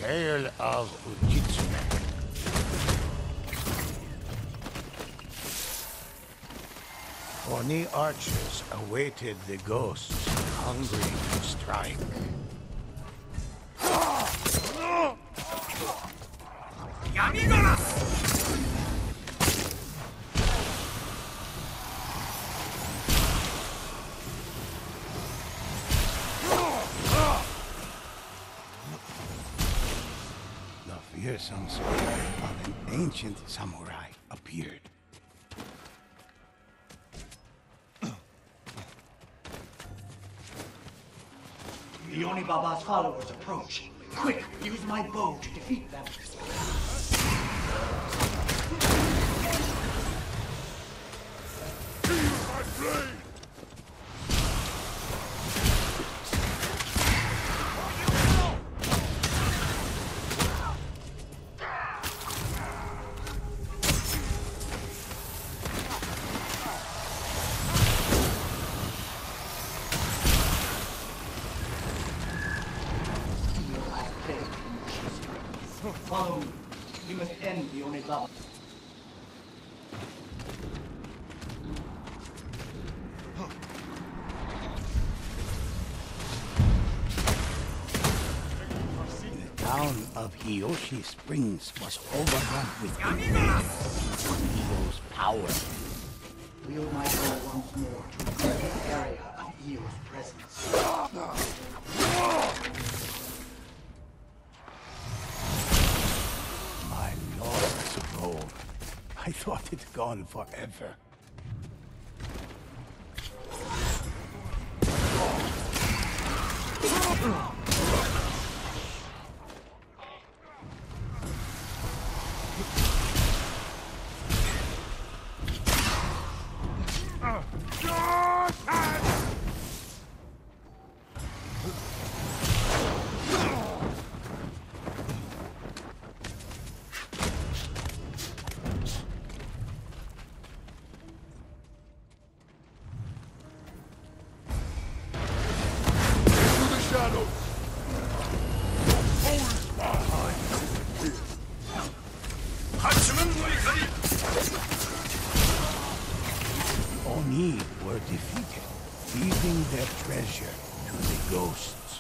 Tale of Ujitsume. Oni archers awaited the ghosts, hungry to strike. The fearsome spirit of an ancient samurai appeared. The Onibaba's followers approach. Quick, use my bow to defeat them. My blade! Follow me. We must end the Onibaba. The town of Hiyoshi Springs was overrun with Eo's power. Wield my bow once more to clear the area of Eo's presence. My lord's robe. I thought it gone forever. Oni were defeated, leaving their treasure to the ghosts.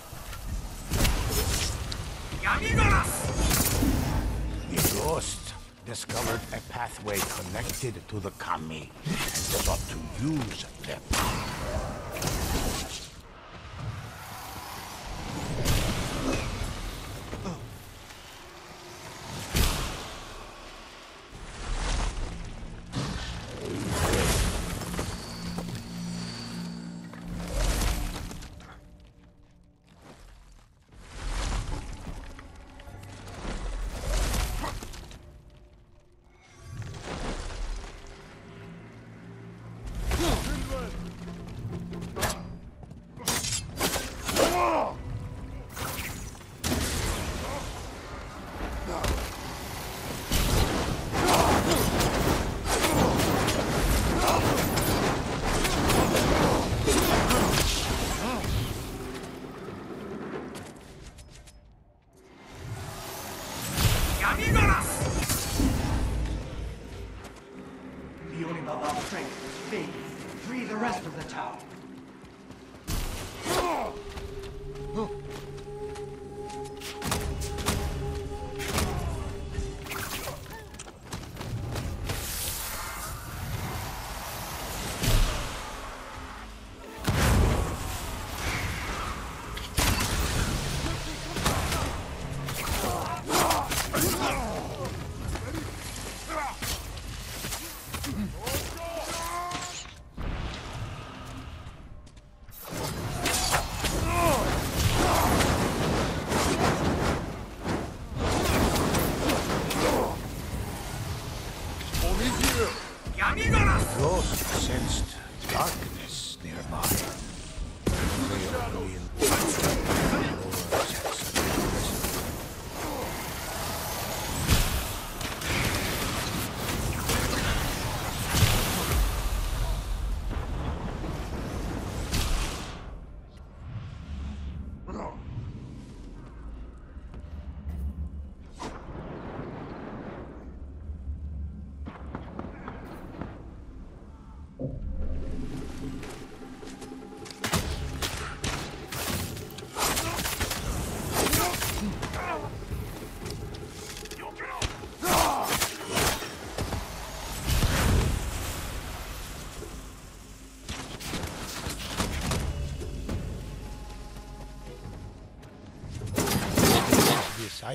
The ghosts discovered a pathway connected to the kami and sought to use their power. The Onibaba's strength is fading. Free the rest of the town. The ghost sensed darkness nearby.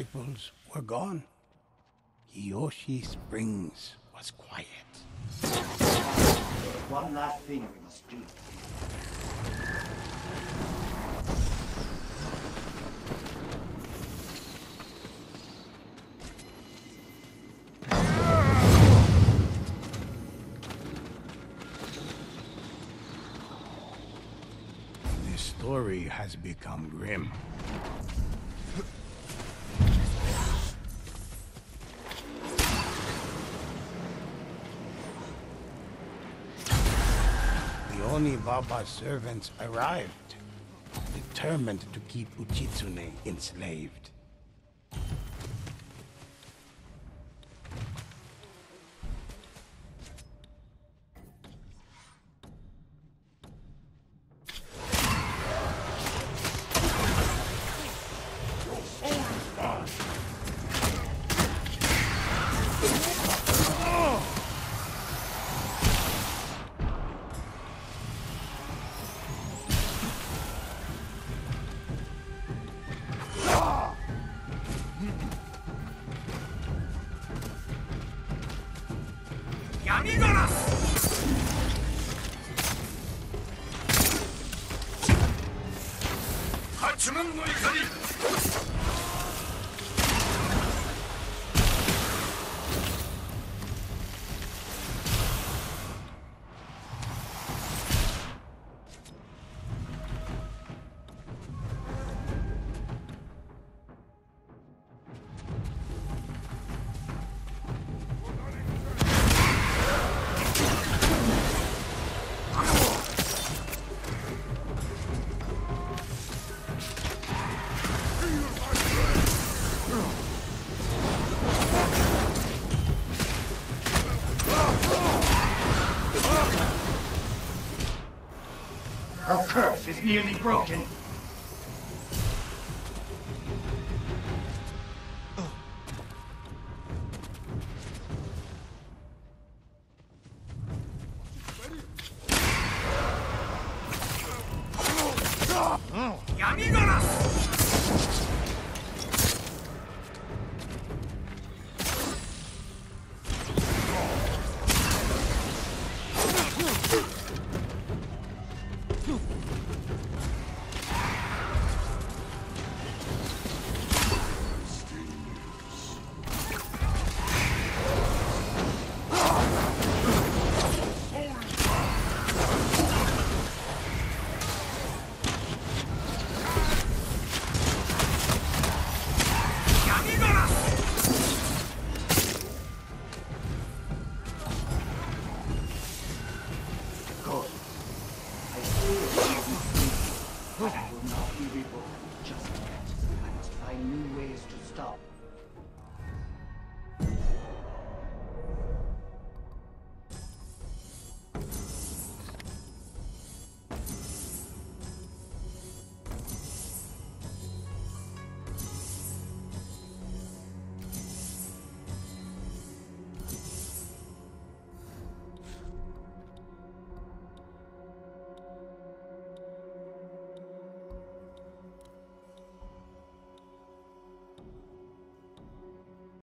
disciples were gone. Hiyoshi Springs was quiet. One last thing we must do. This story has become grim. The Onibaba's servants arrived, determined to keep Uchitsune enslaved. Our curse is nearly broken.